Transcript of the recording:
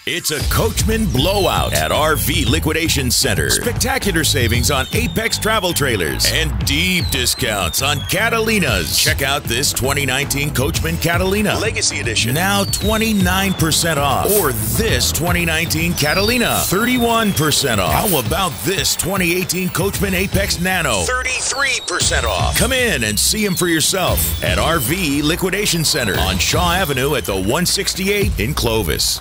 It's a Coachmen blowout at RV Liquidation Center. Spectacular savings on Apex travel trailers and deep discounts on Catalinas. Check out this 2019 Coachmen Catalina Legacy Edition, now 29% off. Or this 2019 Catalina, 31% off. How about this 2018 Coachmen Apex Nano, 33% off. Come in and see them for yourself at RV Liquidation Center on Shaw Avenue at the 168 in Clovis.